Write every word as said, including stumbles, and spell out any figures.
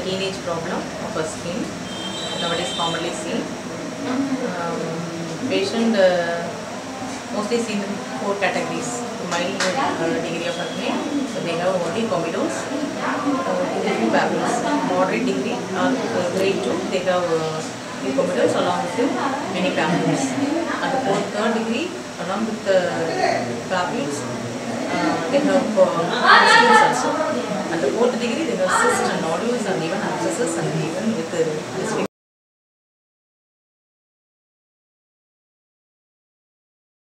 teenage problem of a skin, nowadays commonly seen. Um, patient uh, mostly seen in four categories: mild uh, degree of acne, so they have only comedones, uh, different papules. Moderate degree, uh, grade two, they have uh, the comedones along with many papules. And the fourth, third degree, along with the papules, uh, they have uh, scales also. At the fourth degree, they have cysts and nodules and even abscesses and even with the